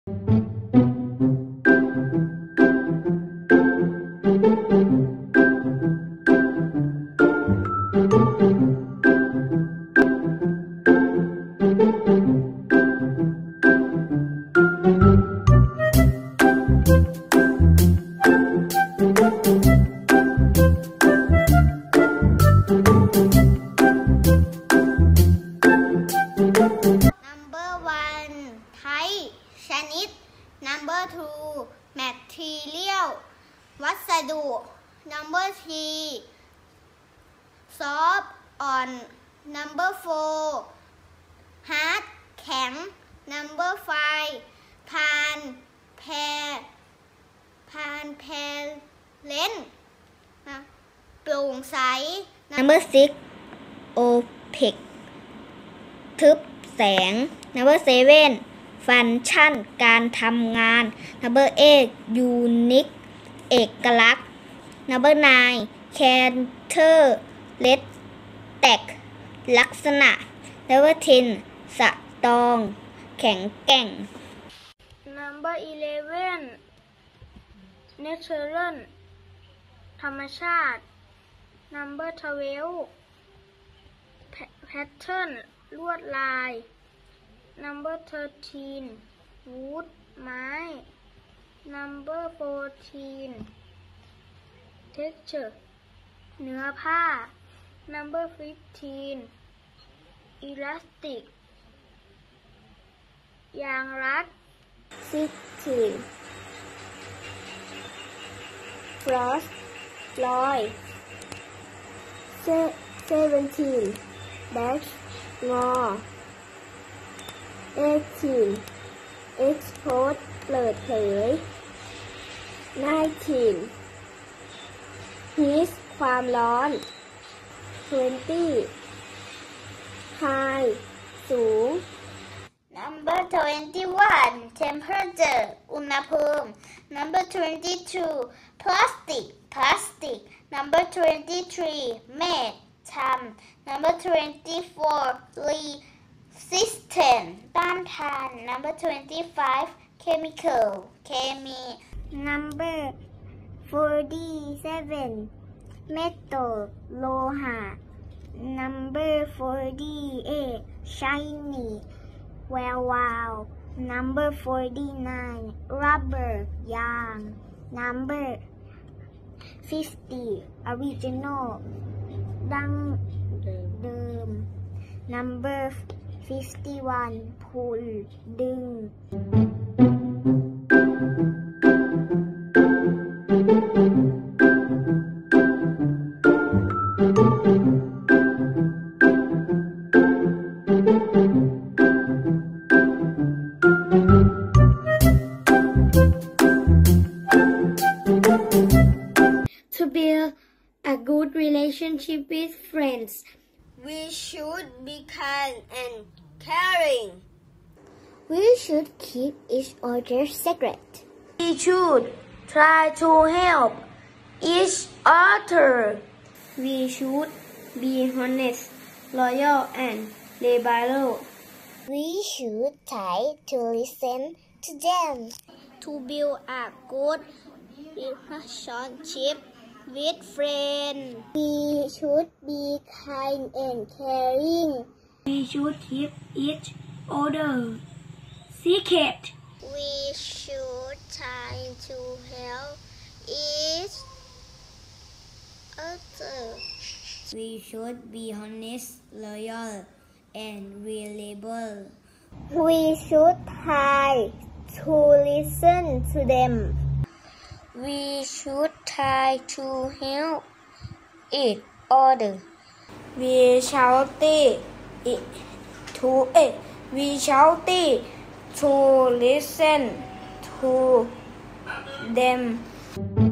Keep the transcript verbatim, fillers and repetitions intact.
Number two material วัสดุ Number three soft อ่อน Number four hard แข็ง Number five พานแพรพานแพรเลนนะโปร่งใส Number six opaque ทึบแสง Number sevenฟังก์ชันการทำงาน Number eight unique เอกลักษณ์ Number nine characteristic ลักษณะ Number ten สตรองแข็งแกร่ง Number eleven natural ธรรมชาติ Number twelve pattern ลวดลาย Number thirteen wood ไม้ Number fourteen texture เนื้อผ้า Number fifteen elastic ยางรัด sixteen frost ลอย seventeen dash งอeighteen expose เปิดเผย nineteen heat ความร้อน twenty high สูง Number twenty-one temperature อุณหภูมิ Number twenty-two plastic พลาสติก Number twenty-three made ทำ Number twenty-four resistant ต้านทาน Number twenty-five chemical เคมี Number forty-seven metal โลหะ Number forty-eight shiny แวววาว Number forty-nine rubber ยาง Number fifty original ดั้งเดิม Number fifty-one pull ดึงTo build a good relationship with friends, we should be kind and caring. We should keep each other's secret. We should try to help each other. We should be honest, loyal, and reliable. We should try to listen to them. To build a good relationship with friends, we should be kind and caring. We should keep each other secret. We should try to help each other. We should be honest, loyal, and reliable. We should try to listen to them. We should try to help each other. We should to eh, we should to listen to them.